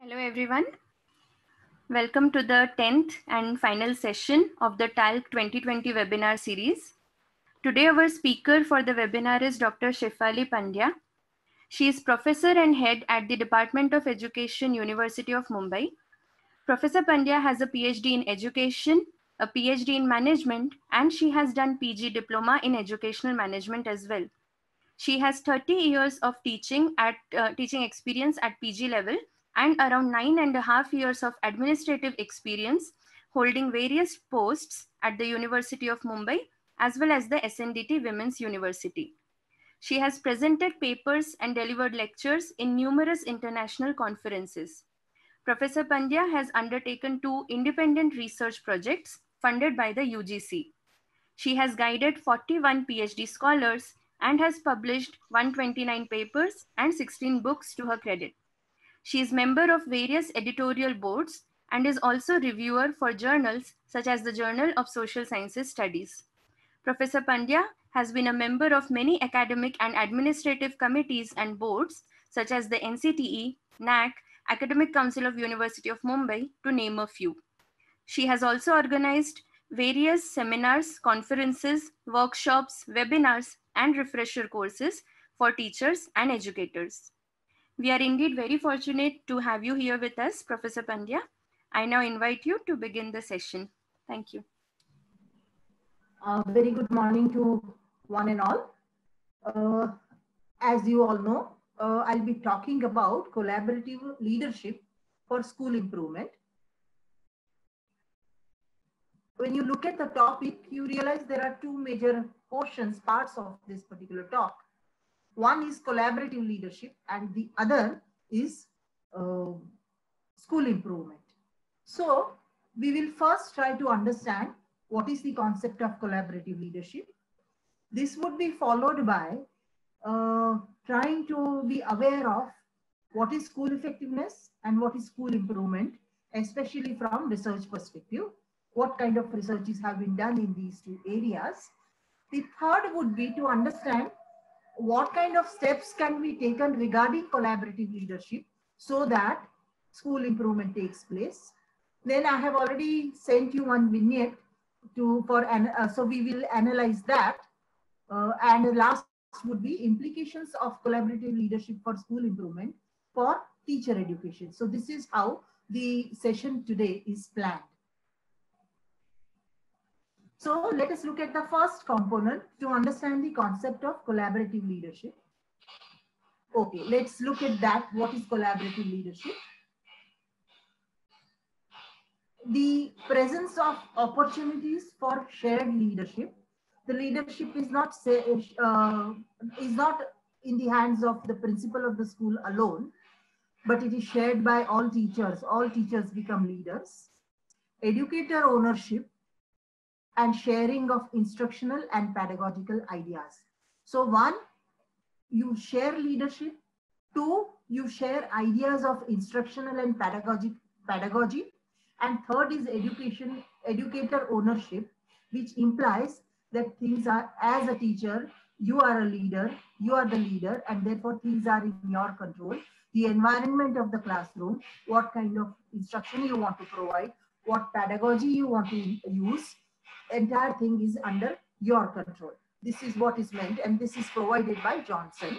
Hello everyone. Welcome to the 10th and final session of the TALC 2020 webinar series. Today our speaker for the webinar is Dr. Shefali Pandya. She is professor and head at the Department of Education, University of Mumbai. Professor Pandya has a PhD in education, a PhD in management, and she has done PG diploma in educational management as well. She has 30 years of teaching experience at PG level and around 9.5 years of administrative experience holding various posts at the University of Mumbai as well as the SNDT Women's University. She has presented papers and delivered lectures in numerous international conferences. Professor Pandya has undertaken 2 independent research projects funded by the UGC. She has guided 41 PhD scholars and has published 129 papers and 16 books to her credit. She is member of various editorial boards and is also reviewer for journals such as the Journal of Social Sciences Studies. Professor Pandya has been a member of many academic and administrative committees and boards such as the NCTE, NAC, Academic Council of University of Mumbai, to name a few. She has also organized various seminars, conferences, workshops, webinars, and refresher courses for teachers and educators. We are indeed very fortunate to have you here with us, Professor Pandya. I now invite you to begin the session. Thank you. Very good morning to one and all. As you all know, I'll be talking about collaborative leadership for school improvement. When you look at the topic, you realize there are two major parts of this particular talk. One is collaborative leadership and the other is school improvement. So we will first try to understand what is the concept of collaborative leadership. This would be followed by trying to be aware of what is school effectiveness and what is school improvement, especially from research perspective. What kind of researches have been done in these two areas. The third would be to understand what kind of steps can be taken regarding collaborative leadership so that school improvement takes place. Then I have already sent you one vignette so we will analyze that. And the last would be implications of collaborative leadership for school improvement for teacher education. So this is how the session today is planned. So let us look at the first component to understand the concept of collaborative leadership. Okay, let's look at that. What is collaborative leadership? The presence of opportunities for shared leadership. The leadership is not in the hands of the principal of the school alone, but it is shared by all teachers. All teachers become leaders. Educator ownership and sharing of instructional and pedagogical ideas. So one, you share leadership. Two, you share ideas of instructional and pedagogy. And third is educator ownership, which implies that things are, as a teacher, you are a leader, you are the leader, and therefore things are in your control. The environment of the classroom, what kind of instruction you want to provide, what pedagogy you want to use, entire thing is under your control. This is what is meant, and this is provided by Johnson.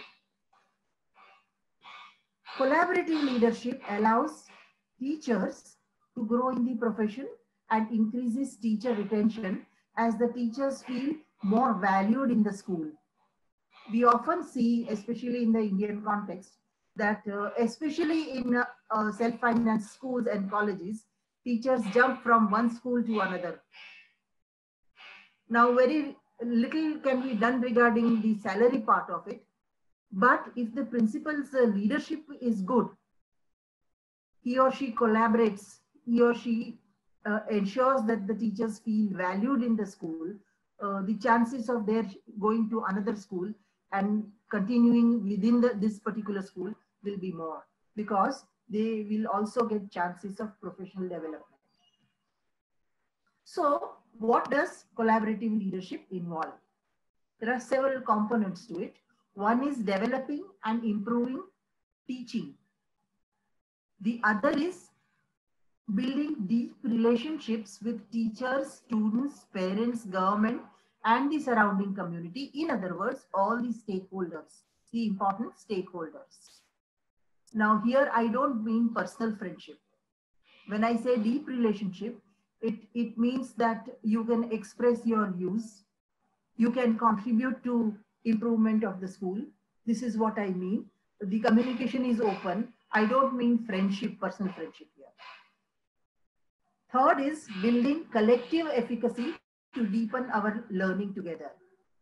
Collaborative leadership allows teachers to grow in the profession and increases teacher retention as the teachers feel more valued in the school. We often see, especially in the Indian context, that especially in self-financed schools and colleges, teachers jump from one school to another. Now, very little can be done regarding the salary part of it. But if the principal's leadership is good, he or she collaborates, he or she ensures that the teachers feel valued in the school, the chances of their going to another school and continuing within this particular school will be more, because they will also get chances of professional development. So what does collaborative leadership involve? There are several components to it. One is developing and improving teaching. The other is building deep relationships with teachers, students, parents, government, and the surrounding community. In other words, all the stakeholders, the important stakeholders. Now here I don't mean personal friendship. When I say deep relationship, it means that you can express your views, you can contribute to improvement of the school. This is what I mean. The communication is open. I don't mean friendship, personal friendship here. Third is building collective efficacy to deepen our learning together.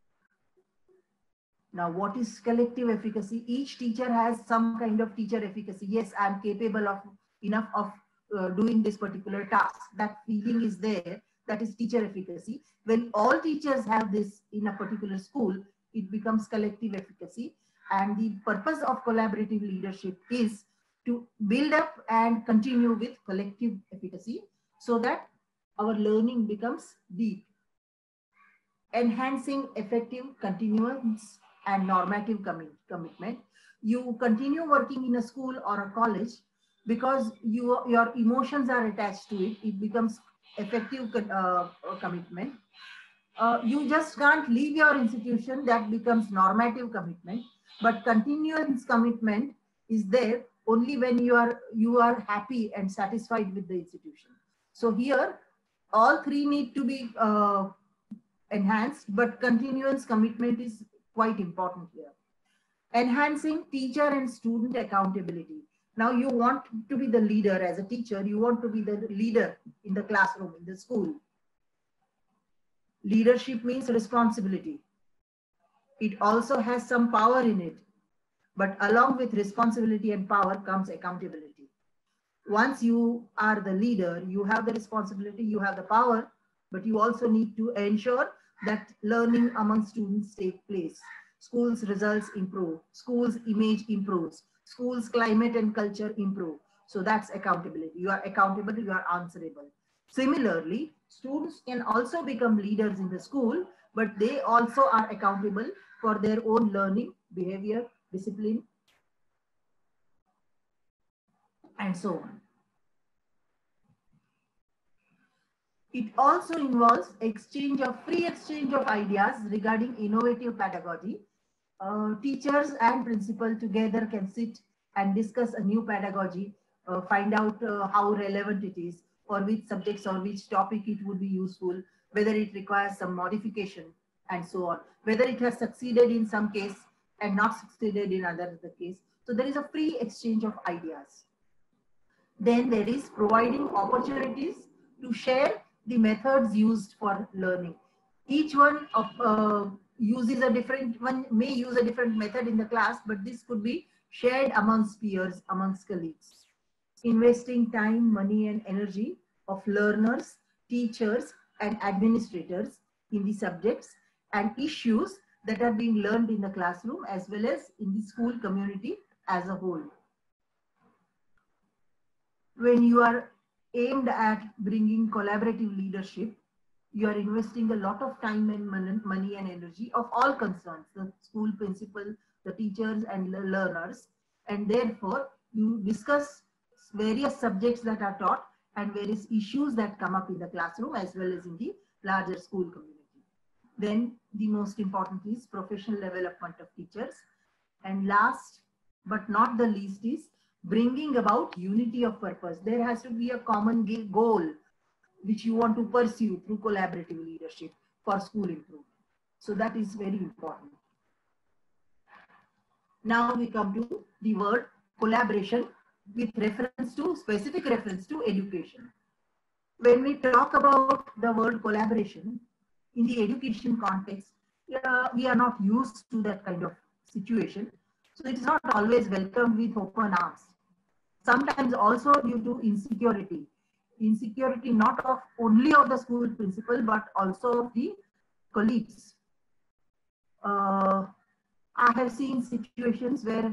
Now, what is collective efficacy? Each teacher has some kind of teacher efficacy. Yes, I'm capable of enough of doing this particular task. That feeling is there. That is teacher efficacy. When all teachers have this in a particular school, it becomes collective efficacy. And the purpose of collaborative leadership is to build up and continue with collective efficacy so that our learning becomes deep. Enhancing effective continuance and normative commitment. You continue working in a school or a college because your emotions are attached to it. It becomes effective commitment. You just can't leave your institution. That becomes normative commitment. But continuous commitment is there only when you are happy and satisfied with the institution. So here, all three need to be enhanced, but continuous commitment is quite important here. Enhancing teacher and student accountability. Now you want to be the leader as a teacher, you want to be the leader in the classroom, in the school. Leadership means responsibility. It also has some power in it, but along with responsibility and power comes accountability. Once you are the leader, you have the responsibility, you have the power, but you also need to ensure that learning among students take place. Schools' results improve, schools' image improves, schools' climate and culture improve. So that's accountability. You are accountable, you are answerable. Similarly, students can also become leaders in the school, but they also are accountable for their own learning, behavior, discipline, and so on. It also involves free exchange of ideas regarding innovative pedagogy. Teachers and principal together can sit and discuss a new pedagogy, find out how relevant it is, or which subjects or which topic it would be useful, whether it requires some modification, and so on, whether it has succeeded in some case and not succeeded in other case. So there is a free exchange of ideas. Then there is providing opportunities to share the methods used for learning. Each one uses a different one, may use a different method in the class, but this could be shared amongst peers, amongst colleagues. Investing time, money, and energy of learners, teachers, and administrators in the subjects and issues that are being learned in the classroom as well as in the school community as a whole. When you are aimed at bringing collaborative leadership, you are investing a lot of time and money and energy of all concerns, the school principal, the teachers and the learners, and therefore you discuss various subjects that are taught and various issues that come up in the classroom as well as in the larger school community. Then the most important is professional development of teachers. And last but not the least is bringing about unity of purpose. There has to be a common goal which you want to pursue through collaborative leadership for school improvement. So that is very important. Now we come to the word collaboration with reference to, specific reference to education. When we talk about the word collaboration in the education context, we are not used to that kind of situation. So it is not always welcomed with open arms. Sometimes also due to insecurity. Insecurity not of only of the school principal, but also of the colleagues. I have seen situations where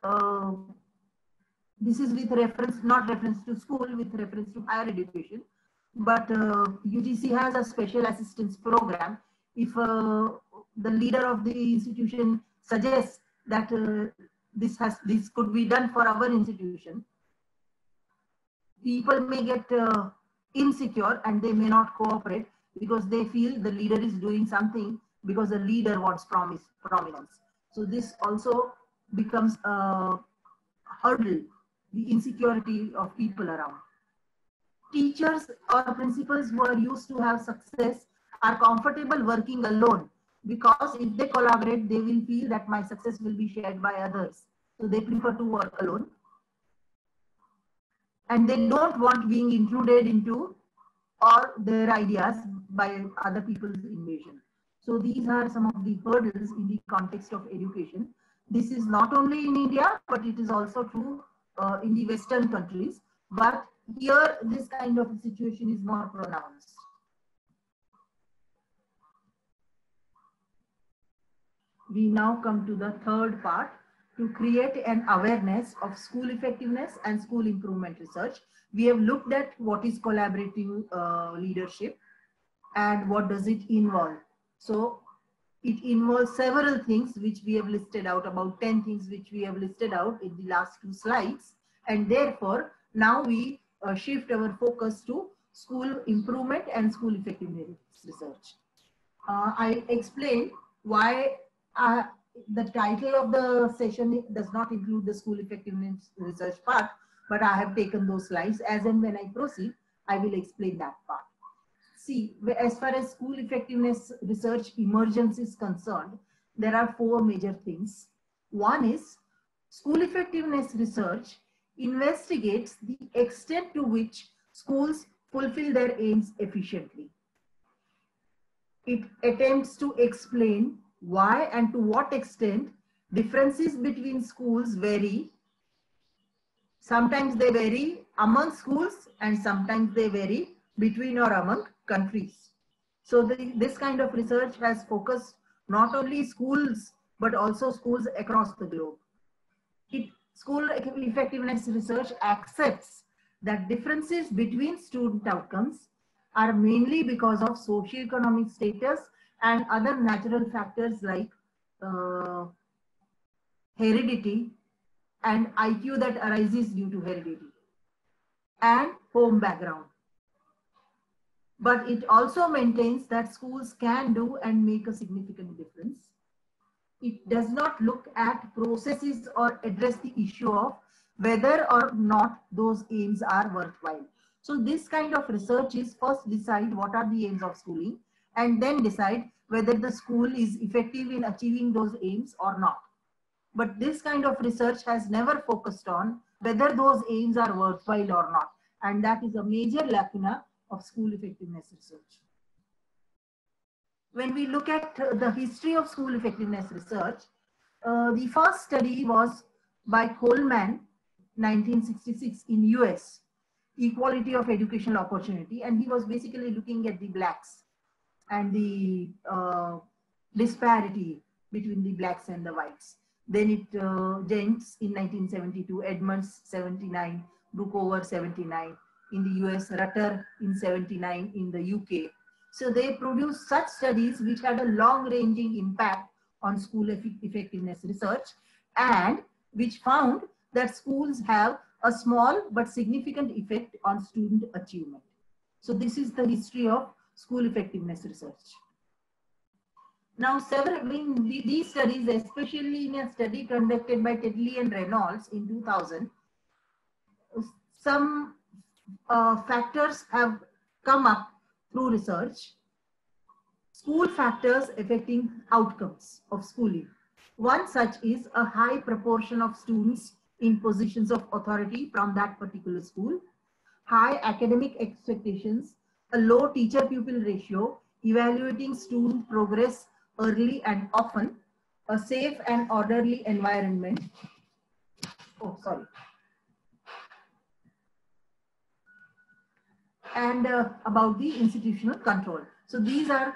this is with reference, not reference to school, with reference to higher education. But UGC has a special assistance program. If the leader of the institution suggests that this could be done for our institution, people may get insecure and they may not cooperate because they feel the leader is doing something because the leader wants prominence. So this also becomes a hurdle, the insecurity of people around. Teachers or principals who are used to have success are comfortable working alone, because if they collaborate, they will feel that my success will be shared by others. So they prefer to work alone. And they don't want being included into or their ideas by other people's invasion. So these are some of the hurdles in the context of education. This is not only in India, but it is also true in the Western countries. But here, this kind of situation is more pronounced. We now come to the third part, to create an awareness of school effectiveness and school improvement research. We have looked at what is collaborative leadership and what does it involve. So it involves several things which we have listed out, about 10 things which we have listed out in the last 2 slides. And therefore, now we shift our focus to school improvement and school effectiveness research. I explained why the title of the session does not include the school effectiveness research part, but I have taken those slides. As and when I proceed, I will explain that part. See, as far as school effectiveness research emergence is concerned, there are 4 major things. One is, school effectiveness research investigates the extent to which schools fulfill their aims efficiently. It attempts to explain why and to what extent differences between schools vary. Sometimes they vary among schools and sometimes they vary between or among countries. So this kind of research has focused not only schools but also schools across the globe. School effectiveness research accepts that differences between student outcomes are mainly because of socioeconomic status and other natural factors like heredity and IQ that arises due to heredity and home background. But it also maintains that schools can do and make a significant difference. It does not look at processes or address the issue of whether or not those aims are worthwhile. So this kind of research is first decide what are the aims of schooling and then decide whether the school is effective in achieving those aims or not. But this kind of research has never focused on whether those aims are worthwhile or not. And that is a major lacuna of school effectiveness research. When we look at the history of school effectiveness research, the first study was by Coleman, 1966 in US, equality of educational opportunity. And he was basically looking at the blacks and the disparity between the blacks and the whites. Then it Jens in 1972, Edmonds 79, Brookover 79 in the US, Rutter in 79 in the UK. So they produced such studies which had a long-ranging impact on school effectiveness research and which found that schools have a small but significant effect on student achievement. So this is the history of school effectiveness research. Now, in these studies, especially in a study conducted by Tedley and Reynolds in 2000, some factors have come up through research. School factors affecting outcomes of schooling. One such is a high proportion of students in positions of authority from that particular school, high academic expectations, a low teacher-pupil ratio, evaluating student progress early and often, a safe and orderly environment. And about the institutional control. So these are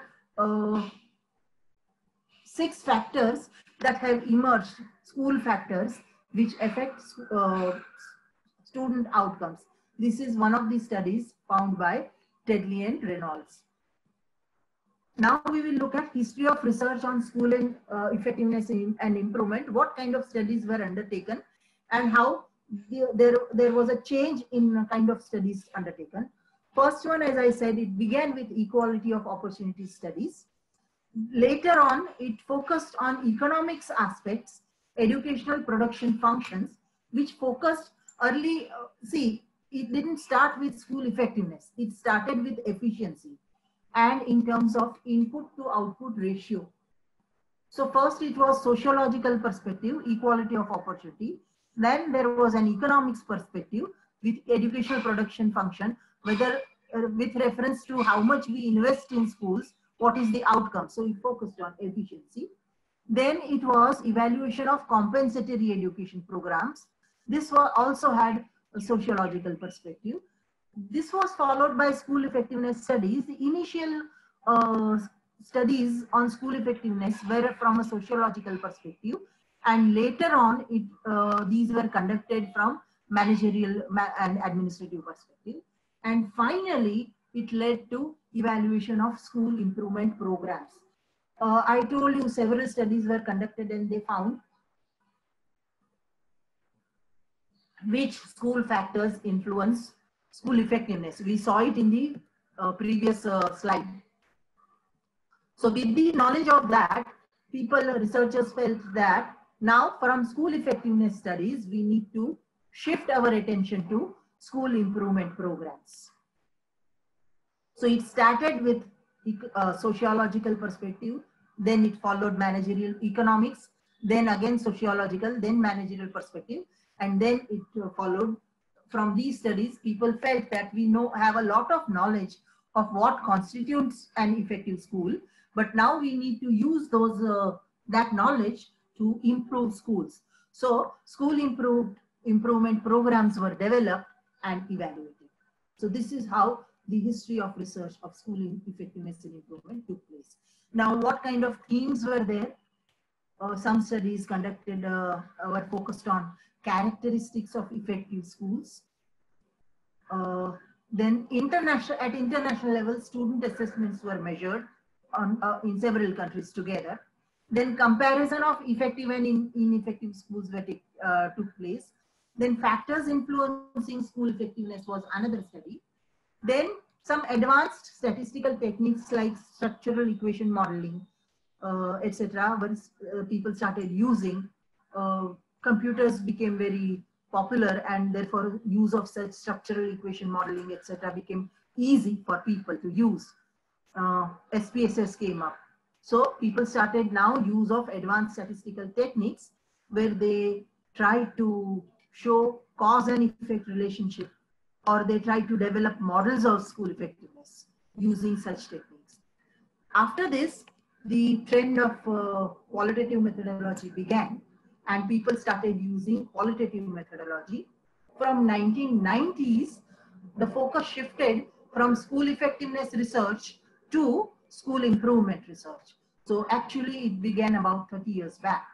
6 factors that have emerged, school factors, which affect student outcomes. This is one of the studies found by Tedley and Reynolds. Now we will look at history of research on school and effectiveness and improvement, what kind of studies were undertaken and how there was a change in kind of studies undertaken. First one, as I said, it began with equality of opportunity studies. Later on, it focused on economics aspects, educational production functions, which focused early, it didn't start with school effectiveness. It started with efficiency and in terms of input to output ratio. So first it was sociological perspective, equality of opportunity. Then there was an economics perspective with educational production function, whether with reference to how much we invest in schools, what is the outcome. So we focused on efficiency. Then it was evaluation of compensatory education programs. This also had a sociological perspective. This was followed by school effectiveness studies. The initial studies on school effectiveness were from a sociological perspective, and later on these were conducted from managerial and administrative perspective. And finally, it led to evaluation of school improvement programs. I told you several studies were conducted and they found which school factors influence school effectiveness. We saw it in the previous slide. So with the knowledge of that, researchers felt that now from school effectiveness studies, we need to shift our attention to school improvement programs. So it started with sociological perspective, then it followed managerial economics, then again sociological, then managerial perspective, and then it followed from these studies. People felt that we have a lot of knowledge of what constitutes an effective school, but now we need to use that knowledge to improve schools. So school improvement programs were developed and evaluated. So this is how the history of research of school effectiveness and improvement took place. Now, what kind of themes were there? Some studies conducted were focused on characteristics of effective schools. Then at international level, student assessments were measured in several countries together. Then comparison of effective and ineffective schools took place. Then factors influencing school effectiveness was another study. Then some advanced statistical techniques like structural equation modeling, etc. Once people started using, computers became very popular, and therefore use of such structural equation modeling, etc. became easy for people to use. SPSS came up. So people started now use of advanced statistical techniques where they try to show cause and effect relationship, or they try to develop models of school effectiveness using such techniques. After this, the trend of qualitative methodology began, and people started using qualitative methodology. From 1990s, the focus shifted from school effectiveness research to school improvement research. So actually it began about 30 years back.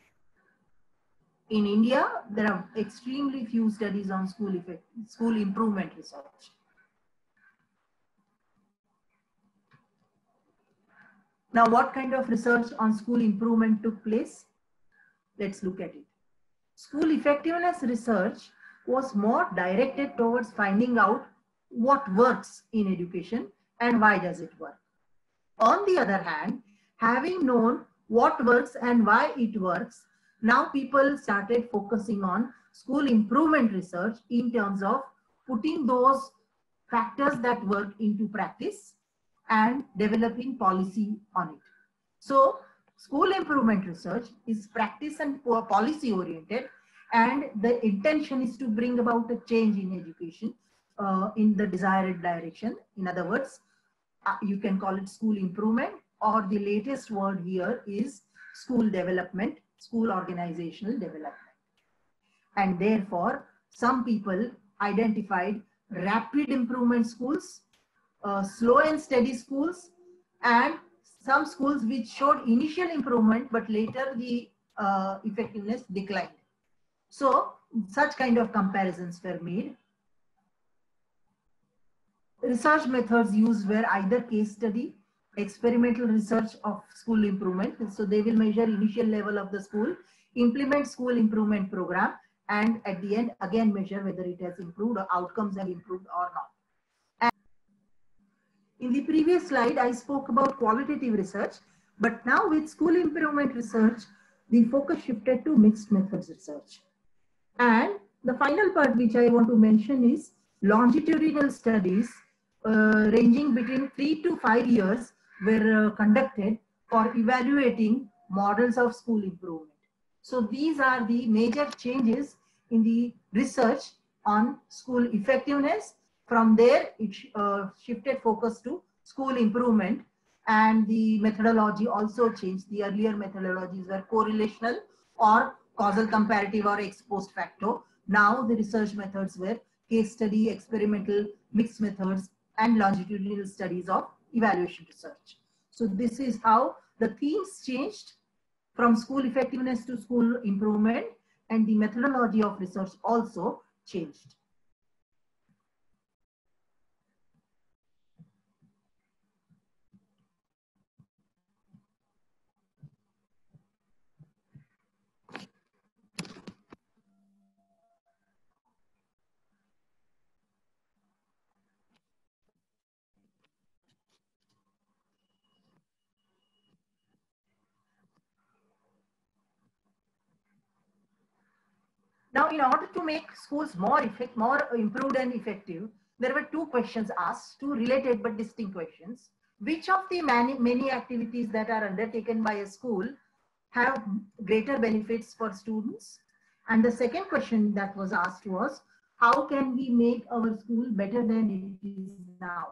In India, there are extremely few studies on school improvement research. Now, what kind of research on school improvement took place? Let's look at it. School effectiveness research was more directed towards finding out what works in education and why does it work. On the other hand, having known what works and why it works, now people started focusing on school improvement research in terms of putting those factors that work into practice and developing policy on it. So school improvement research is practice and policy oriented, and the intention is to bring about a change in education in the desired direction. In other words, you can call it school improvement, or the latest word here is school development, school organizational development. And therefore, some people identified rapid improvement schools, slow and steady schools, and some schools which showed initial improvement, but later the effectiveness declined. So such kind of comparisons were made. Research methods used were either case study, experimental research of school improvement. So they will measure initial level of the school, implement school improvement program, and at the end again measure whether it has improved or outcomes have improved or not. And in the previous slide, I spoke about qualitative research, but now with school improvement research, the focus shifted to mixed methods research. And the final part which I want to mention is longitudinal studies ranging between 3 to 5 years were conducted for evaluating models of school improvement. So these are the major changes in the research on school effectiveness. From there, it shifted focus to school improvement, and the methodology also changed. The earlier methodologies were correlational or causal comparative or ex post facto. Now the research methods were case study, experimental, mixed methods, and longitudinal studies of evaluation research. So this is how the themes changed from school effectiveness to school improvement, and the methodology of research also changed. Now, in order to make schools more improved and effective, there were two questions asked, two related but distinct questions. Which of the many activities that are undertaken by a school have greater benefits for students? And the second question that was asked was, how can we make our school better than it is now?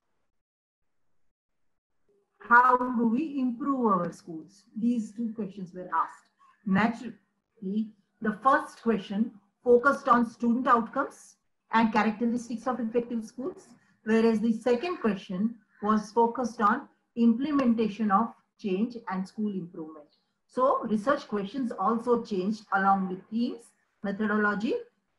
How do we improve our schools? These two questions were asked. Naturally, the first question focused on student outcomes and characteristics of effective schools, whereas the second question was focused on implementation of change and school improvement. So research questions also changed along with themes, methodology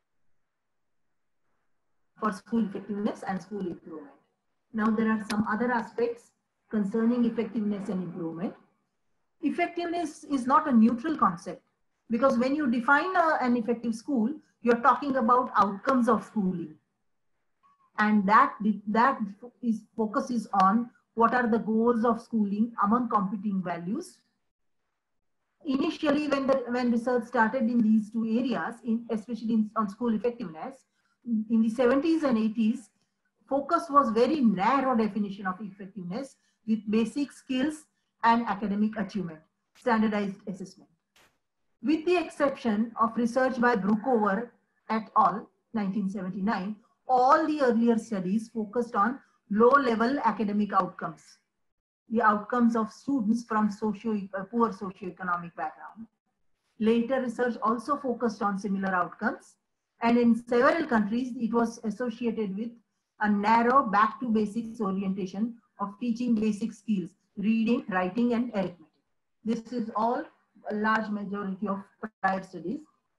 for school effectiveness and school improvement. Now there are some other aspects concerning effectiveness and improvement. Effectiveness is not a neutral concept, because when you define an effective school, you're talking about outcomes of schooling. And that focuses on what are the goals of schooling among competing values. Initially, when research started in these two areas, especially on school effectiveness, in the 70s and 80s, focus was very narrow definition of effectiveness with basic skills and academic achievement, standardized assessment. With the exception of research by Brookover et al., 1979, all the earlier studies focused on low-level academic outcomes, the outcomes of students from poor socioeconomic background. Later research also focused on similar outcomes, and in several countries, it was associated with a narrow back to basics orientation of teaching basic skills, reading, writing, and arithmetic. This is all a large majority of prior studies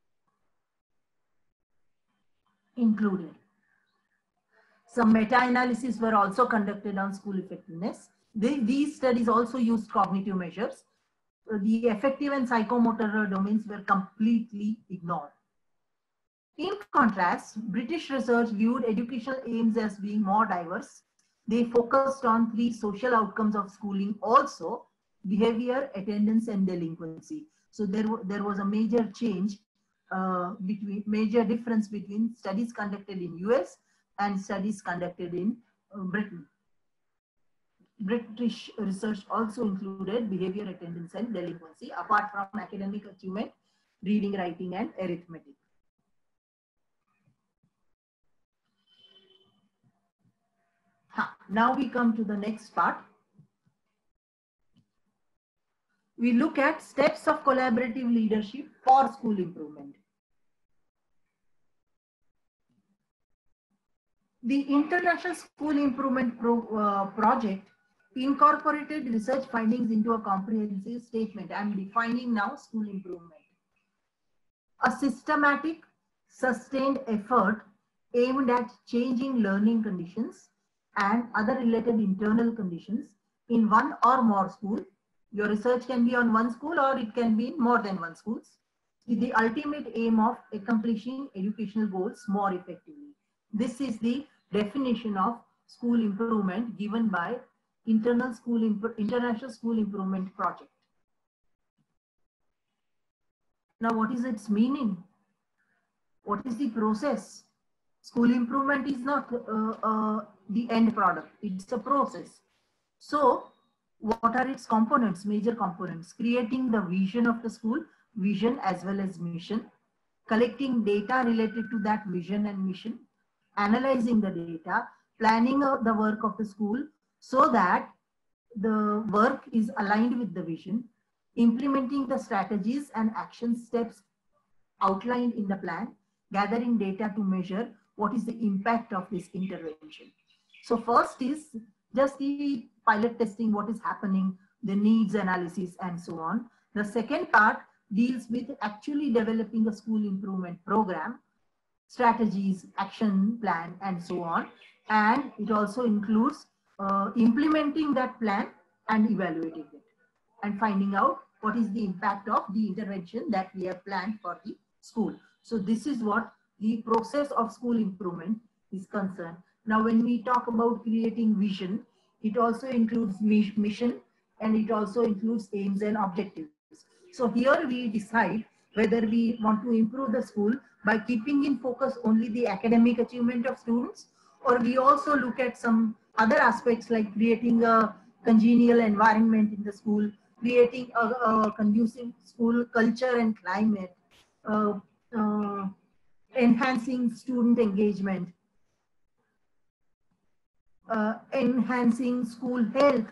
included. Some meta-analyses were also conducted on school effectiveness. These studies also used cognitive measures. The affective and psychomotor domains were completely ignored. In contrast, British research viewed educational aims as being more diverse. They focused on 3 social outcomes of schooling also: behavior, attendance, and delinquency. So there was a major change, major difference between studies conducted in US and studies conducted in Britain. British research also included behavior, attendance, and delinquency, apart from academic achievement, reading, writing, and arithmetic. Now we come to the next part. We look at steps of collaborative leadership for school improvement. The International School Improvement Project incorporated research findings into a comprehensive statement. I am defining now school improvement. A systematic, sustained effort aimed at changing learning conditions and other related internal conditions in one or more schools. Your research can be on one school or it can be in more than one schools. with the ultimate aim of accomplishing educational goals more effectively. This is the definition of school improvement given by International School Improvement Project. Now, what is its meaning? What is the process? School improvement is not the end product, it's a process. So, what are its components, major components? Creating the vision of the school, vision as well as mission, collecting data related to that vision and mission, analyzing the data, planning the work of the school so that the work is aligned with the vision, implementing the strategies and action steps outlined in the plan, gathering data to measure what is the impact of this intervention. So first is just the pilot testing, what is happening, the needs analysis and so on. The second part deals with actually developing a school improvement program, strategies, action plan and so on. And it also includes implementing that plan and evaluating it and finding out what is the impact of the intervention that we have planned for the school. So this is what the process of school improvement is concerned. Now, when we talk about creating vision, it also includes mission and it also includes aims and objectives. So here we decide whether we want to improve the school by keeping in focus only the academic achievement of students, or we also look at some other aspects like creating a congenial environment in the school, creating a conducive school culture and climate, enhancing student engagement, enhancing school health,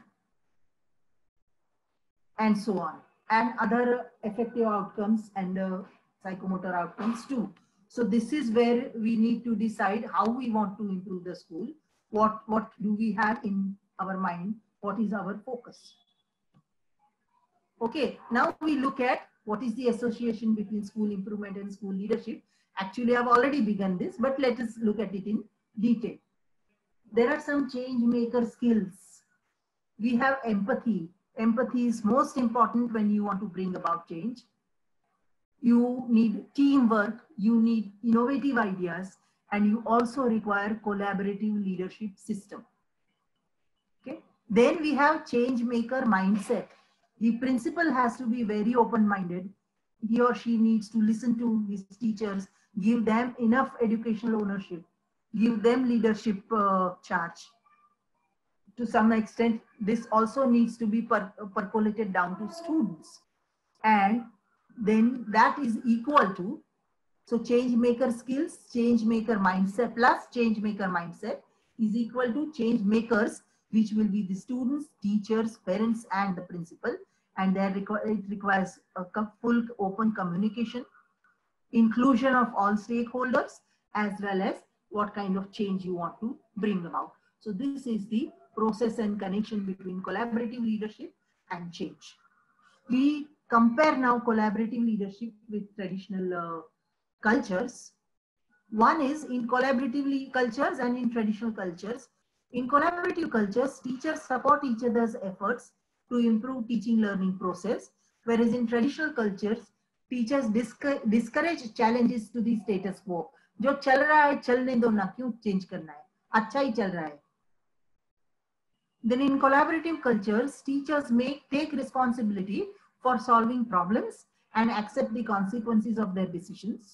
and so on, and other effective outcomes and psychomotor outcomes too. So this is where we need to decide how we want to improve the school. What do we have in our mind? What is our focus? Okay, now we look at what is the association between school improvement and school leadership. Actually, I've already begun this, but let us look at it in detail. There are some change maker skills. We have empathy. Empathy is most important when you want to bring about change. You need teamwork, you need innovative ideas, and you also require collaborative leadership system. Okay. Then we have change maker mindset. The principal has to be very open-minded. He or she needs to listen to his teachers, give them enough educational ownership, give them leadership charge. To some extent, this also needs to be percolated down to students. And then that is equal to, so change maker skills, change maker mindset plus change maker mindset is equal to change makers, which will be the students, teachers, parents, and the principal. And there it requires a full open communication, inclusion of all stakeholders, as well as what kind of change you want to bring about. So this is the process and connection between collaborative leadership and change. We compare now collaborative leadership with traditional cultures. One is in collaborative cultures and in traditional cultures. In collaborative cultures, teachers support each other's efforts to improve teaching learning process, whereas in traditional cultures, teachers discourage challenges to the status quo. जो चल रहा है चलने दो ना, क्यों change करना है, अच्छा ही चल रहा है. Then in collaborative cultures, teachers take responsibility for solving problems and accept the consequences of their decisions.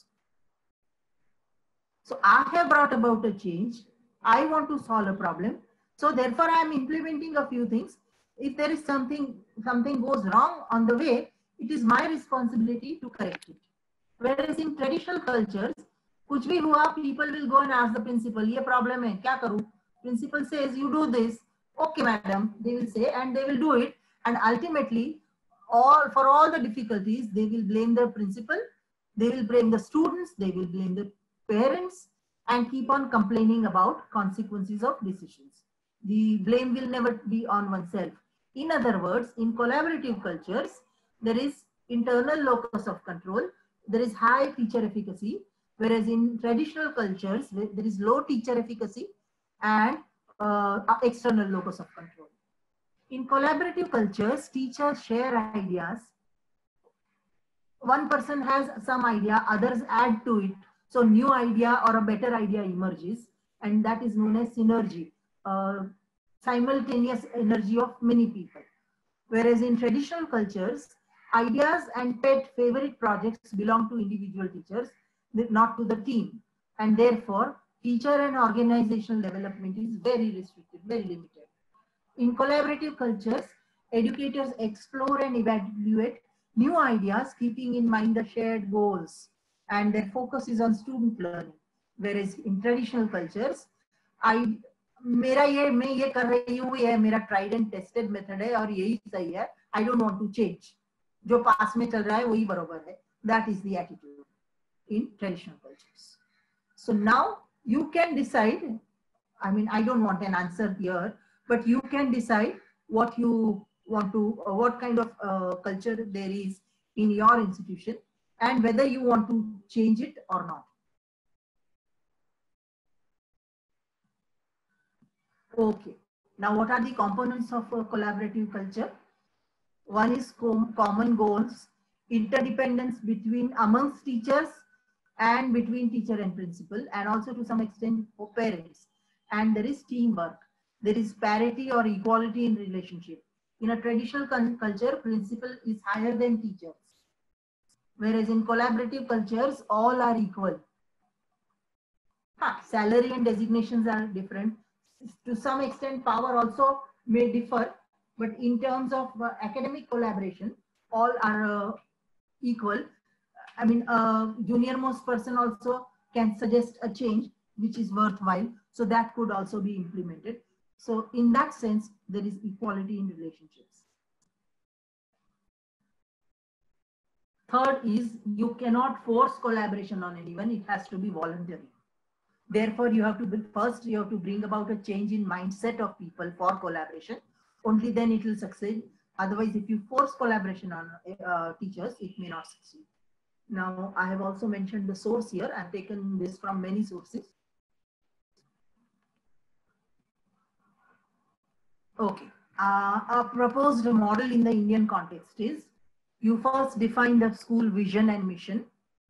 So I have brought about a change. I want to solve a problem. So therefore I am implementing a few things. If there is something goes wrong on the way, it is my responsibility to correct it. Whereas in traditional cultures, कुछ भी हुआ, people will go and ask the principal, ये problem है, क्या करूँ? Principal says, you do this. Okay, madam, they will say, and they will do it. And ultimately, for all the difficulties, they will blame the principal, they will blame the students, they will blame the parents, and keep on complaining about consequences of decisions. The blame will never be on oneself. In other words, in collaborative cultures, there is internal locus of control, there is high teacher efficacy, whereas in traditional cultures, there is low teacher efficacy and external locus of control. In collaborative cultures, teachers share ideas one person has some idea, others add to it. So new idea or a better idea emerges, and that is known as synergy, simultaneous energy of many people. Whereas in traditional cultures, ideas and pet favorite projects belong to individual teachers, not to the team. And therefore, teacher and organizational development is very restricted, very limited. In collaborative cultures, educators explore and evaluate new ideas, keeping in mind the shared goals, and their focus is on student learning. Whereas in traditional cultures, मैं ये कर रही हूँ, ये मेरा tried and tested method है और यही सही है. I don't want to change. जो पास में चल रहा है वही बरोबर है. That is the attitude in traditional cultures. So now you can decide. I mean, I don't want an answer here, but you can decide what you want to, what kind of culture there is in your institution, and whether you want to change it or not. Okay. Now, what are the components of a collaborative culture? One is common goals, interdependence between amongst teachers and between teacher and principal, and also to some extent for parents. And there is teamwork. There is parity or equality in relationship. In a traditional culture, principal is higher than teachers. Whereas in collaborative cultures, all are equal. Salary and designations are different. To some extent, power also may differ, but in terms of academic collaboration, all are equal. I mean, a junior most person also can suggest a change which is worthwhile. So that could also be implemented. So in that sense, there is equality in relationships. Third is you cannot force collaboration on anyone. It has to be voluntary. Therefore, you have to bring about a change in mindset of people for collaboration. Only then it will succeed. Otherwise, if you force collaboration on teachers, it may not succeed. Now, I have also mentioned the source here. I've taken this from many sources. Okay. A proposed model in the Indian context is you first define the school vision and mission.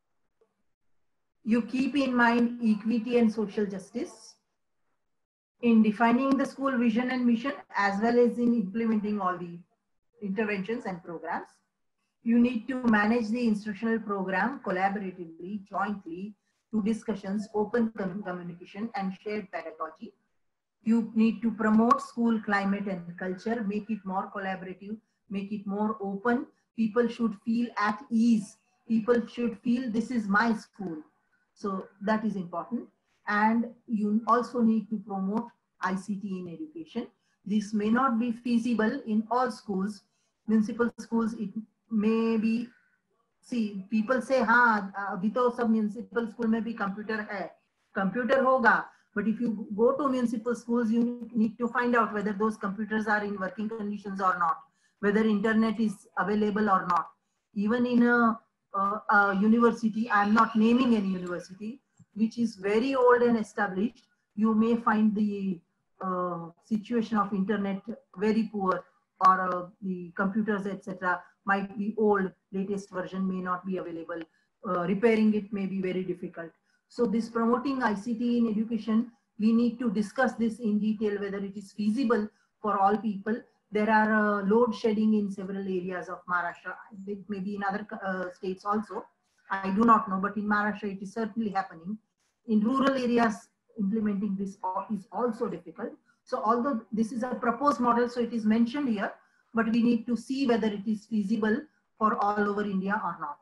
You keep in mind equity and social justice in defining the school vision and mission, as well as in implementing all the interventions and programs. You need to manage the instructional program collaboratively, jointly, through discussions, open communication, and shared pedagogy. You need to promote school climate and culture, make it more collaborative, make it more open. People should feel at ease. People should feel this is my school. So that is important. And you also need to promote ICT in education. This may not be feasible in all schools. Municipal schools, it may be, see, people say, हाँ, अभी तो सब municipal school में भी computer है. Computer होगा. But if you go to municipal schools, you need to find out whether those computers are in working conditions or not, whether internet is available or not. Even in a university, I'm not naming any university, which is very old and established, you may find the situation of internet very poor, or the computers, etc., might be old, latest version may not be available. Repairing it may be very difficult. So this promoting ICT in education, we need to discuss this in detail, whether it is feasible for all people. There are load shedding in several areas of Maharashtra. It may be in other states also. I do not know, but in Maharashtra, it is certainly happening. In rural areas, implementing this is also difficult. So although this is a proposed model, so it is mentioned here, but we need to see whether it is feasible for all over India or not.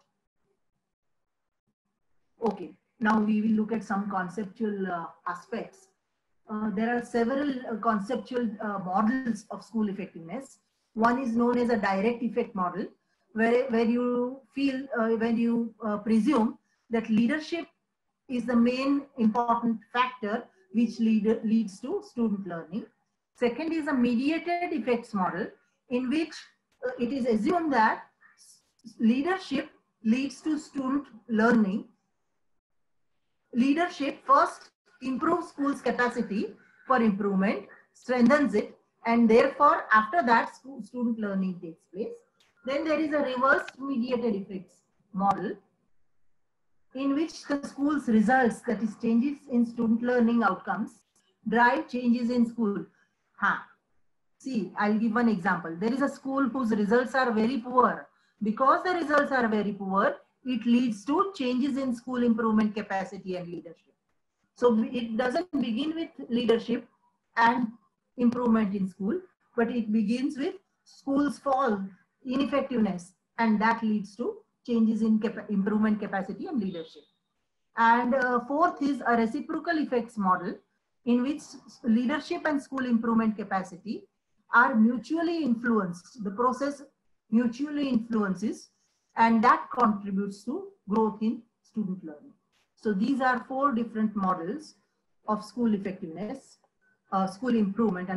Okay, now we will look at some conceptual aspects. There are several conceptual models of school effectiveness. One is known as a direct effect model, where you feel, when you presume that leadership is the main important factor which leads to student learning. Second is a mediated effects model, in which it is assumed that leadership leads to student learning. Leadership first improves school's capacity for improvement, strengthens it, and therefore after that student learning takes place. Then there is a reverse mediated effects model in which the school's results, that is changes in student learning outcomes, drive changes in school. See, I'll give one example. There is a school whose results are very poor. Because the results are very poor, it leads to changes in school improvement capacity and leadership. So it doesn't begin with leadership and improvement in school, but it begins with school's fall, ineffectiveness, and that leads to changes in improvement capacity and leadership. And fourth is a reciprocal effects model in which leadership and school improvement capacity are mutually influenced. The process mutually influences, and that contributes to growth in student learning. So these are 4 different models of school effectiveness, school improvement,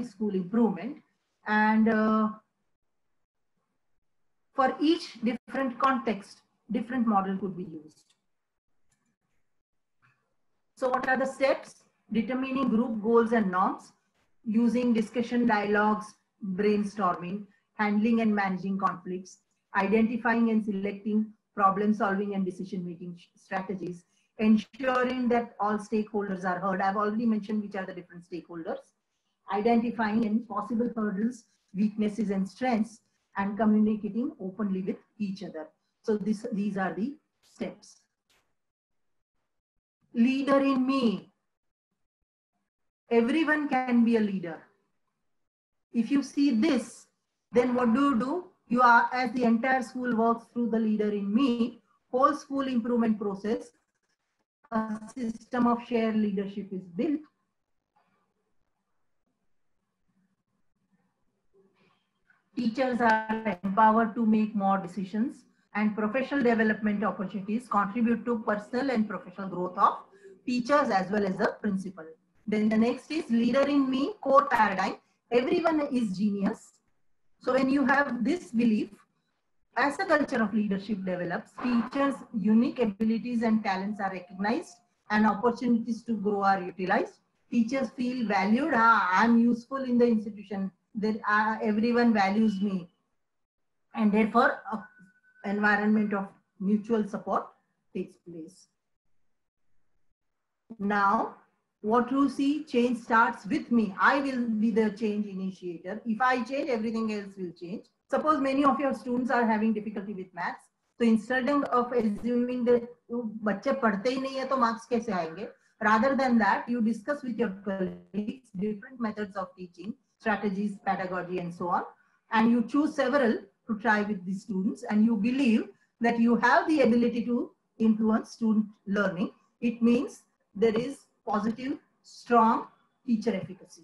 and for each different context, different model could be used. So what are the steps? Determining group goals and norms, using discussion, dialogues, brainstorming, handling and managing conflicts, identifying and selecting problem solving and decision making strategies, ensuring that all stakeholders are heard. I've already mentioned which are the different stakeholders. Identifying any possible hurdles, weaknesses and strengths, and communicating openly with each other. So these are the steps. Leader in me. Everyone can be a leader. If you see this, then what do? You are, as the entire school works through the leader in me, whole school improvement process, a system of shared leadership is built. Teachers are empowered to make more decisions, and professional development opportunities contribute to personal and professional growth of teachers as well as the principal. Then the next is leader in me, core paradigm. Everyone is genius. So when you have this belief, as a culture of leadership develops, teachers' unique abilities and talents are recognized and opportunities to grow are utilized. Teachers feel valued. I'm useful in the institution. That everyone values me. And therefore, an environment of mutual support takes place. Now, what you see, change starts with me. I will be the change initiator. If I change, everything else will change. Suppose many of your students are having difficulty with maths. So instead of assuming that बच्चे पढ़ते ही नहीं है तो marks कैसे आएंगे? Rather than that, you discuss with your colleagues different methods of teaching, strategies, pedagogy, and so on. And you choose several to try with the students, and you believe that you have the ability to influence student learning. It means there is positive, strong teacher efficacy.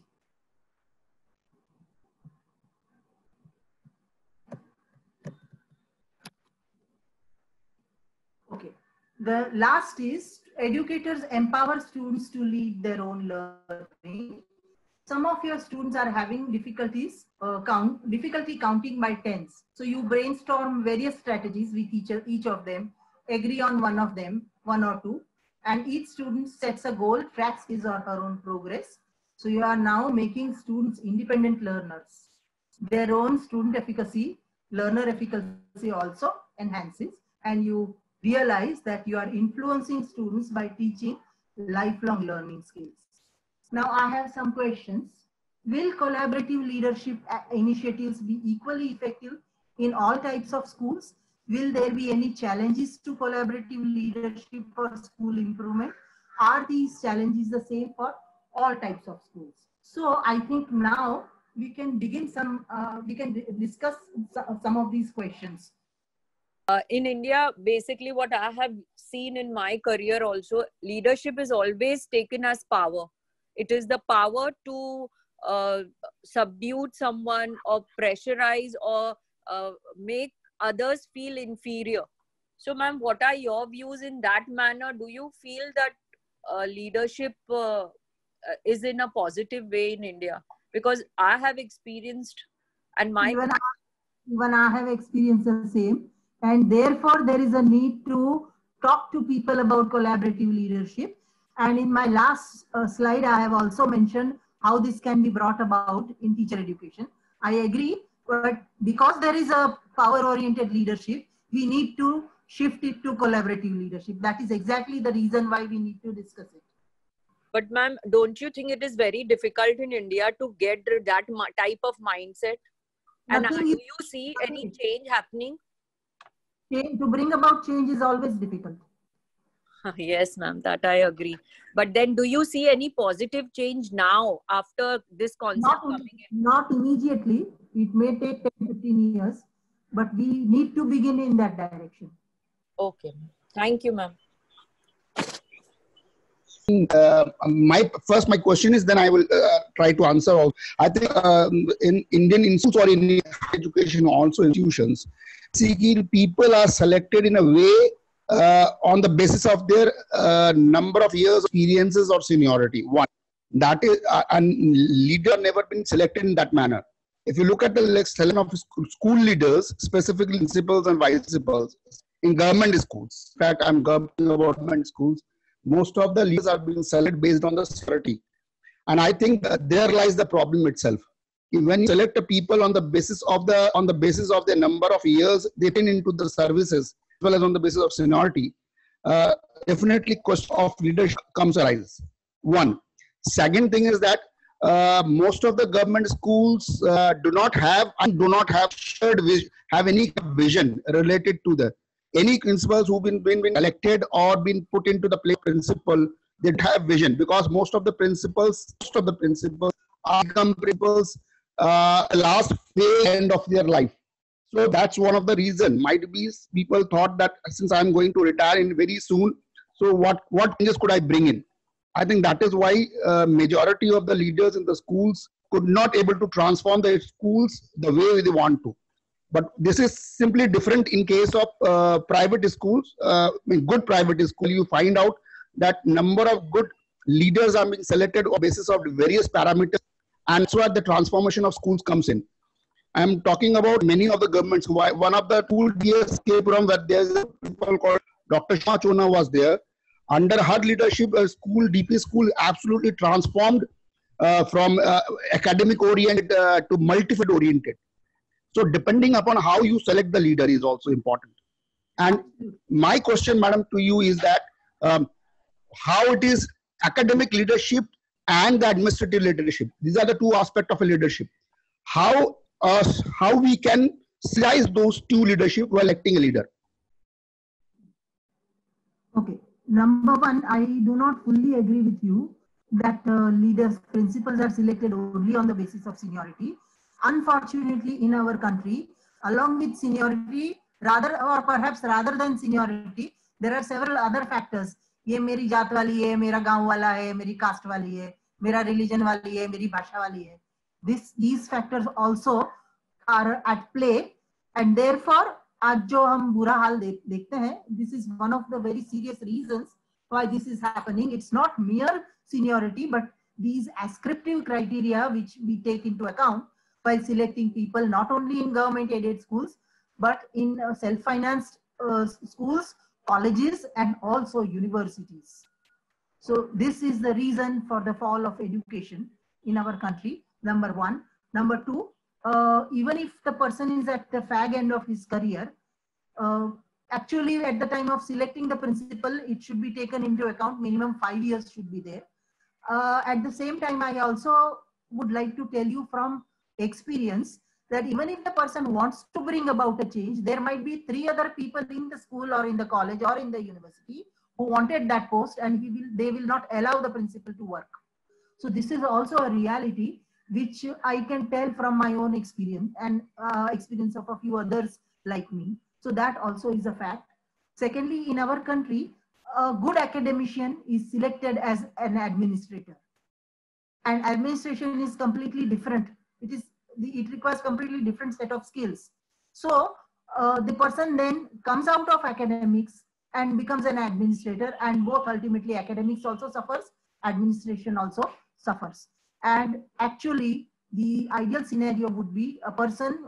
Okay. The last is educators empower students to lead their own learning. Some of your students are having difficulties, difficulty counting by tens. So you brainstorm various strategies with each of them, agree on one of them, 1 or 2. And each student sets a goal, tracks his or her own progress. So you are now making students independent learners. Their own student efficacy, learner efficacy also enhances, and you realize that you are influencing students by teaching lifelong learning skills. Now I have some questions. Will collaborative leadership initiatives be equally effective in all types of schools? Will there be any challenges to collaborative leadership for school improvement? Are these challenges the same for all types of schools? So I think now we can begin we can discuss some of these questions. In India, basically what I have seen in my career also, leadership is always taken as power. It is the power to subdue someone or pressurize or make others feel inferior. So ma'am, what are your views in that manner? Do you feel that leadership is in a positive way in India? Because I have experienced, and my even I have experienced the same, and therefore there is a need to talk to people about collaborative leadership. And in my last slide, I have also mentioned how this can be brought about in teacher education. I agree, but because there is a power-oriented leadership, we need to shift it to collaborative leadership. That is exactly the reason why we need to discuss it. But ma'am, don't you think it is very difficult in India to get that type of mindset? And do you see any change happening? To bring about change is always difficult. Yes, ma'am, that I agree. But then do you see any positive change now after this concept coming in? Not immediately. It may take 10-15 years, but we need to begin in that direction. Okay. Thank you, ma'am. My question is, then I will try to answer all. I think in Indian institutes or in education also institutions, people are selected in a way on the basis of their number of years experiences or seniority. One, that is, and leader never been selected in that manner. If you look at the selection of school leaders, specifically principals and vice principals in government schools, in fact, I'm talking about government schools, most of the leaders are being selected based on the seniority. And I think there lies the problem itself. When you select a people on the basis of the number of years they put into the services, as well as on the basis of seniority, definitely question of leadership arises. One. Second thing is that most of the government schools do not have any vision related to the any principals who've been elected or been put into the place principal. They have vision, because most of the principals are become principals last end of their life. So that's one of the reason. Might be people thought that since I'm going to retire in very soon, so what changes could I bring in? I think that is why majority of the leaders in the schools could not able to transform their schools the way they want to. But this is simply different in case of private schools. In good private school, you find out that number of good leaders are being selected on basis of various parameters, and so the transformation of schools comes in. I am talking about many of the governments. One of the two DSK program where there is a people called Dr. Shah Chona was there. Under her leadership, a school, DP school, absolutely transformed from academic oriented to multi-field oriented. So depending upon how you select the leader is also important. And my question, madam, to you is that how it is academic leadership and the administrative leadership. These are the two aspects of a leadership. How we can slice those two leadership while electing a leader? Okay. Number one, I do not fully agree with you that leaders, principals are selected only on the basis of seniority. Unfortunately, in our country, along with seniority, rather than seniority, there are several other factors. ये मेरी जात वाली है, मेरा गांव वाला है, मेरी कास्ट वाली है, मेरा religion वाली है, मेरी भाषा वाली है. These factors also are at play, and therefore आज जो हम बुरा हाल देखते हैं, this is one of the very serious reasons why this is happening. It's not mere seniority, but these ascriptive criteria which we take into account while selecting people, not only in government aided schools, but in self-financed schools, colleges, and also universities. So this is the reason for the fall of education in our country, number one. Number two, even if the person is at the fag end of his career, actually at the time of selecting the principal, it should be taken into account, minimum 5 years should be there. At the same time, I also would like to tell you from experience that even if the person wants to bring about a change, there might be 3 other people in the school or in the college or in the university who wanted that post, and they will not allow the principal to work. So this is also a reality which I can tell from my own experience and experience of a few others like me. So that also is a fact. Secondly, in our country, a good academician is selected as an administrator, and administration is completely different. It requires completely different set of skills. So the person then comes out of academics and becomes an administrator, and both ultimately academics also suffers, administration also suffers. And actually the ideal scenario would be a person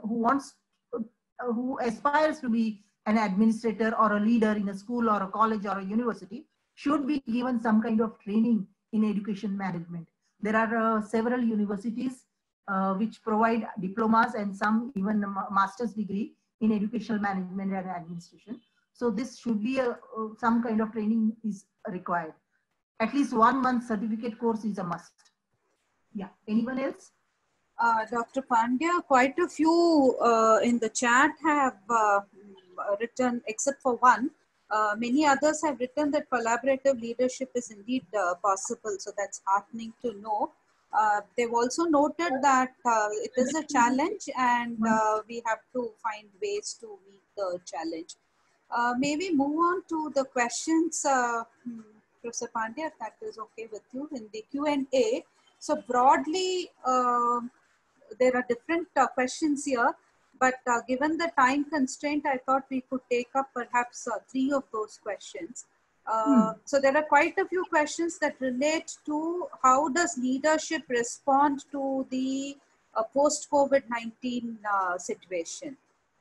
who aspires to be an administrator or a leader in a school or a college or a university should be given some kind of training in education management. There are several universities which provide diplomas and some even a master's degree in educational management and administration. So this should be some kind of training is required. At least 1 month certificate course is a must. Yeah. Anyone else? Dr. Pandya, quite a few in the chat have written, except for one. Many others have written that collaborative leadership is indeed possible. So that's heartening to know. They've also noted that it is a challenge and we have to find ways to meet the challenge. May we move on to the questions, Professor Pandya, if that is okay with you, in the Q&A. So broadly, there are different questions here, but given the time constraint, I thought we could take up perhaps 3 of those questions. So there are quite a few questions that relate to how does leadership respond to the post-COVID-19 situation?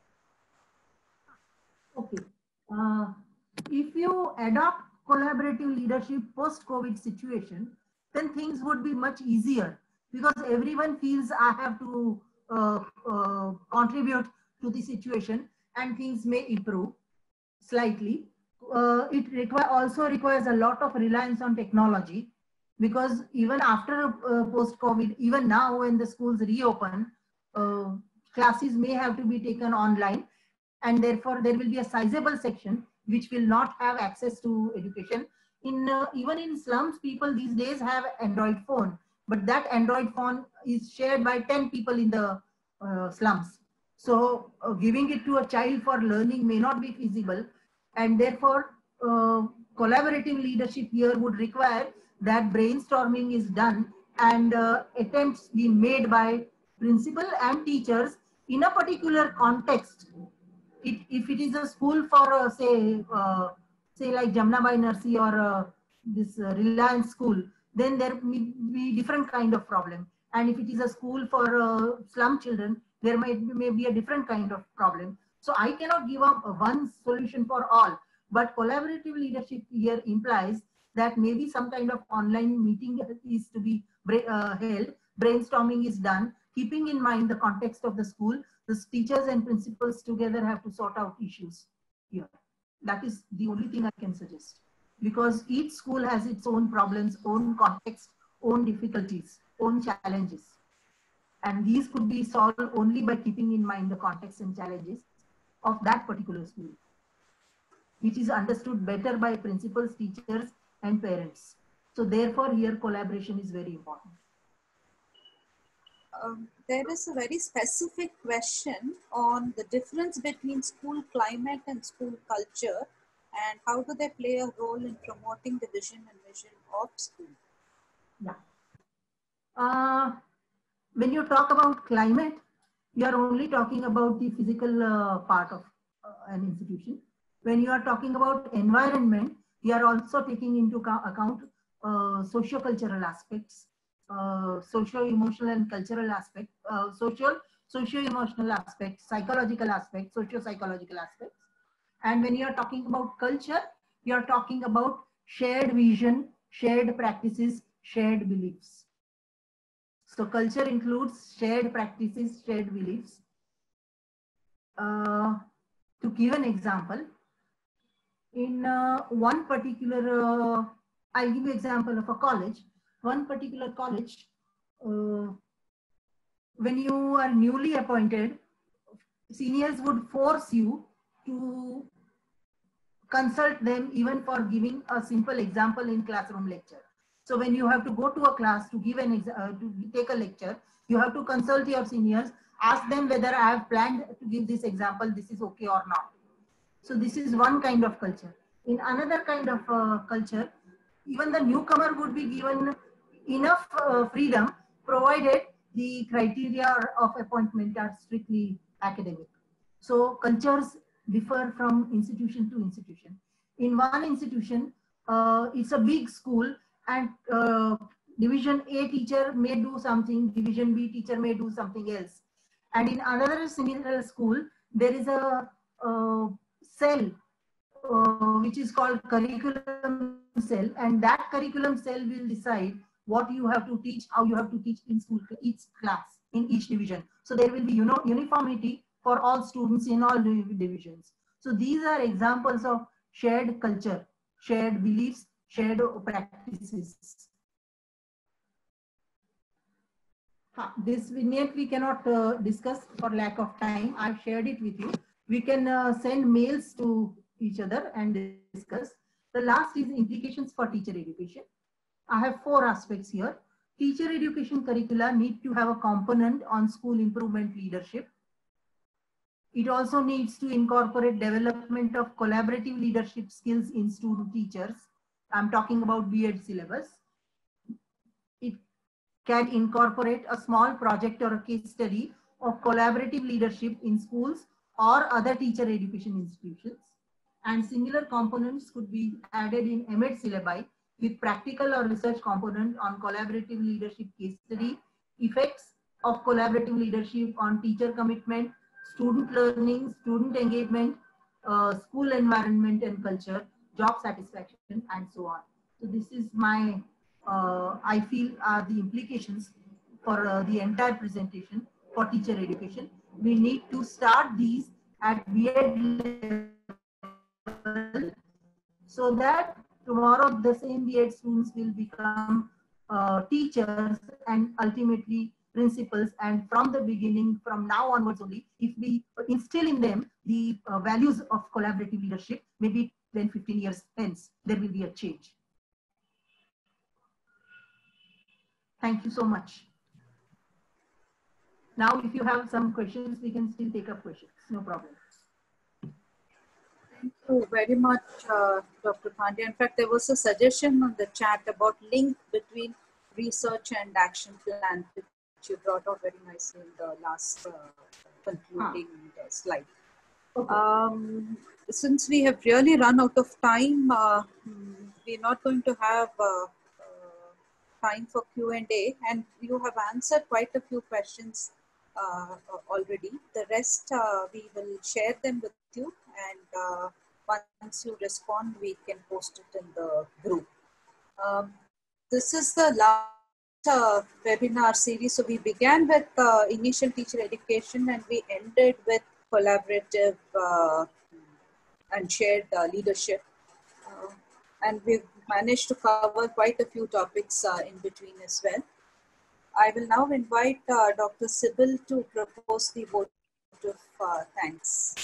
Okay. If you adopt collaborative leadership post-COVID situation, then things would be much easier because everyone feels I have to contribute to the situation and things may improve slightly. It also requires a lot of reliance on technology because even after post-COVID, even now when the schools reopen, classes may have to be taken online, and therefore there will be a sizable section which will not have access to education. Even in slums, people these days have Android phone, but that Android phone is shared by 10 people in the slums. So giving it to a child for learning may not be feasible, and therefore collaborative leadership here would require that brainstorming is done and attempts be made by principal and teachers in a particular context. If it is a school for say like Jamnabai Nursery or this Reliance school, then there may be different kind of problem. And if it is a school for slum children, there may be a different kind of problem. So I cannot give up one solution for all, but collaborative leadership here implies that maybe some kind of online meeting is to be held, brainstorming is done, keeping in mind the context of the school. The teachers and principals together have to sort out issues here. That is the only thing I can suggest, because each school has its own problems, own context, own difficulties, own challenges. And these could be solved only by keeping in mind the context and challenges of that particular school, which is understood better by principals, teachers, and parents. So therefore, here collaboration is very important. There is a very specific question on the difference between school climate and school culture, and how do they play a role in promoting the vision and mission of school? Yeah. When you talk about climate, you are only talking about the physical part of an institution. When you are talking about environment, you are also taking into account socio-cultural aspects, socio-emotional and cultural aspects, socio-emotional aspects, psychological aspects, socio-psychological aspects. And when you are talking about culture, you are talking about shared vision, shared practices, shared beliefs. So culture includes shared practices, shared beliefs. To give an example, in one particular, I'll give you an example of a college. One particular college, when you are newly appointed, seniors would force you to consult them even for giving a simple example in classroom lecture. So when you have to go to a class to give to take a lecture, you have to consult your seniors, ask them whether I have planned to give this example, this is okay or not. So this is one kind of culture. In another kind of culture, even the newcomer would be given enough freedom, provided the criteria of appointment are strictly academic. So cultures differ from institution to institution. In one institution, it's a big school, and division A teacher may do something, division B teacher may do something else. And in another similar school, there is a cell which is called curriculum cell, and that curriculum cell will decide what you have to teach, how you have to teach in school, each class, in each division. So there will be uniformity for all students in all divisions. So these are examples of shared culture, shared beliefs, shared practices. This we cannot discuss for lack of time. I've shared it with you. We can send mails to each other and discuss. The last is implications for teacher education. I have 4 aspects here. Teacher education curricula need to have a component on school improvement leadership. It also needs to incorporate development of collaborative leadership skills in student teachers. I'm talking about B.Ed syllabus. It can incorporate a small project or a case study of collaborative leadership in schools or other teacher education institutions. And similar components could be added in M.Ed syllabi with practical or research component on collaborative leadership case study, effects of collaborative leadership on teacher commitment, student learning, student engagement, school environment and culture, job satisfaction, and so on. So this is my, I feel are the implications for the entire presentation for teacher education. We need to start these at B.Ed level so that tomorrow the same B.Ed students will become teachers and ultimately principals, and from the beginning, from now onwards only, if we instill in them the values of collaborative leadership, maybe 10-15 years hence, there will be a change. Thank you so much. Now, if you have some questions, we can still take up questions, no problem. Thank you very much, Dr. Pandya. In fact, there was a suggestion on the chat about link between research and action plan, which you brought out very nicely in the last concluding slide. Okay. Since we have really run out of time, we're not going to have time for Q&A, and you have answered quite a few questions already. The rest, we will share them with you, and once you respond, we can post it in the group. This is the last webinar series. So we began with initial teacher education, and we ended with collaborative and shared leadership. And we've managed to cover quite a few topics in between as well. I will now invite Dr. Sybil to propose the vote of thanks.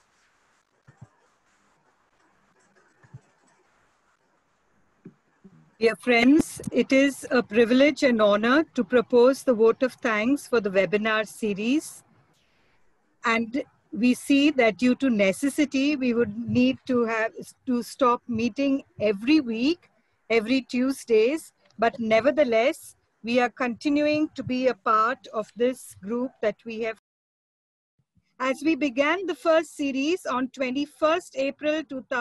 Dear friends, it is a privilege and honor to propose the vote of thanks for the webinar series. And we see that due to necessity, we would need to stop meeting every week, every Tuesdays, but nevertheless, we are continuing to be a part of this group that we have. As we began the first series on 21st April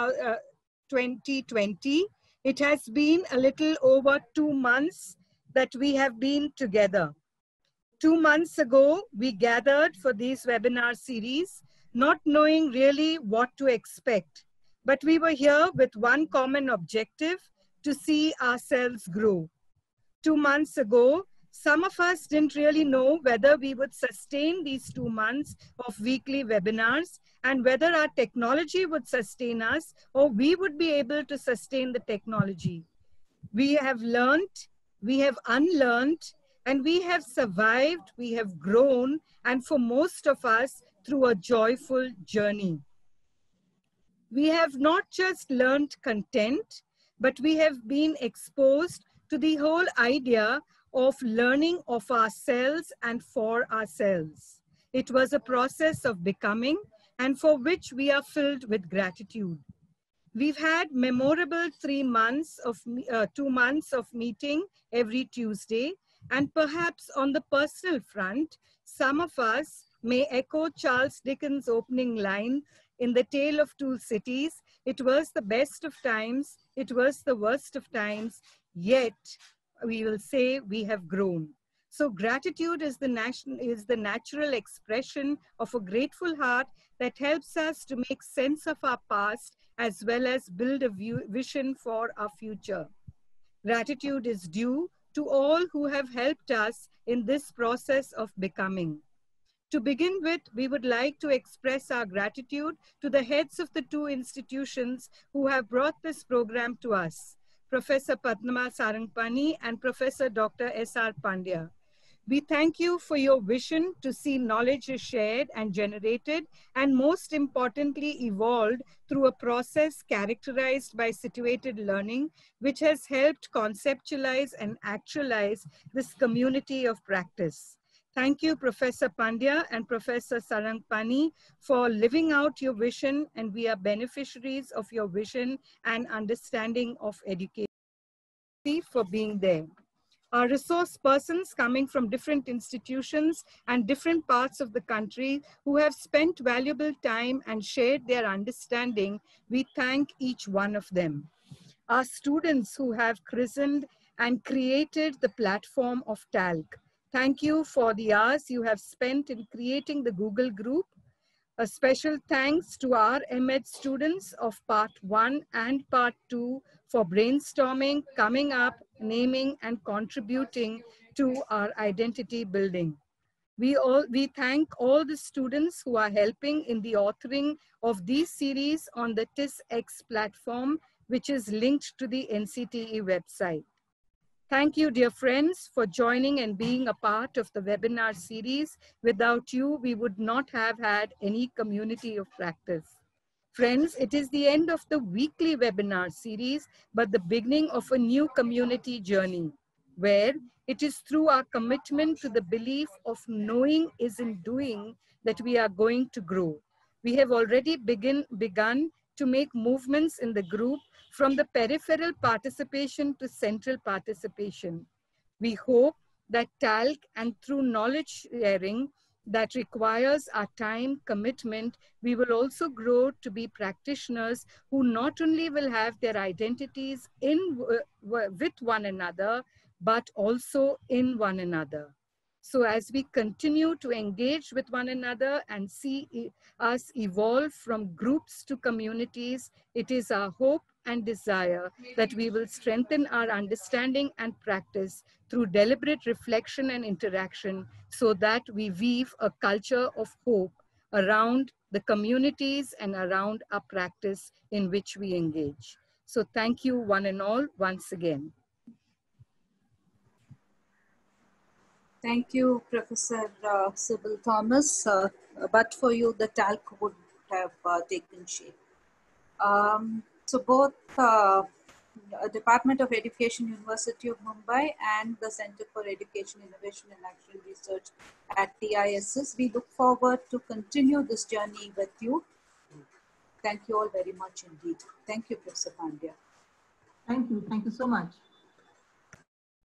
2020, it has been a little over 2 months that we have been together. 2 months ago, we gathered for these webinar series, not knowing really what to expect. But we were here with one common objective, to see ourselves grow. 2 months ago, some of us didn't really know whether we would sustain these 2 months of weekly webinars and whether our technology would sustain us or we would be able to sustain the technology. We have learned, we have unlearned, and we have survived, we have grown, and for most of us, through a joyful journey. We have not just learned content, but we have been exposed to the whole idea of learning of ourselves and for ourselves. It was a process of becoming, and for which we are filled with gratitude. We've had memorable 2 months of meeting every Tuesday, and perhaps on the personal front, some of us may echo Charles Dickens' opening line in The Tale of Two Cities: it was the best of times, it was the worst of times, yet we will say we have grown. So gratitude is the natural expression of a grateful heart that helps us to make sense of our past as well as build a vision for our future. Gratitude is due to all who have helped us in this process of becoming. To begin with, we would like to express our gratitude to the heads of the two institutions who have brought this program to us, Professor Padma Sarangpani and Professor Dr. S.R. Pandya. We thank you for your vision to see knowledge is shared and generated, and most importantly, evolved through a process characterized by situated learning, which has helped conceptualize and actualize this community of practice. Thank you, Professor Pandya and Professor Sarangpani, for living out your vision, and we are beneficiaries of your vision and understanding of education for being there. Our resource persons coming from different institutions and different parts of the country who have spent valuable time and shared their understanding, we thank each one of them. Our students who have christened and created the platform of TALC. Thank you for the hours you have spent in creating the Google group. A special thanks to our MEd students of Part 1 and Part 2 for brainstorming, coming up, naming, and contributing to our identity building. We thank all the students who are helping in the authoring of these series on the TISX platform, which is linked to the NCTE website. Thank you, dear friends, for joining and being a part of the webinar series. Without you, we would not have had any community of practice. Friends, it is the end of the weekly webinar series, but the beginning of a new community journey, where it is through our commitment to the belief of knowing is in doing that we are going to grow. We have already begun to make movements in the group from the peripheral participation to central participation. We hope that TALC and through knowledge sharing that requires our time commitment, we will also grow to be practitioners who not only will have their identities with one another, but also in one another. So as we continue to engage with one another and see us evolve from groups to communities, it is our hope and desire that we will strengthen our understanding and practice through deliberate reflection and interaction so that we weave a culture of hope around the communities and around our practice in which we engage. So thank you one and all once again. Thank you, Professor Sybil Thomas. But for you, the TALC would have taken shape. So both Department of Education, University of Mumbai and the Center for Education, Innovation and Action Research at TISS, we look forward to continue this journey with you. Thank you all very much indeed. Thank you, Professor Pandya. Thank you so much.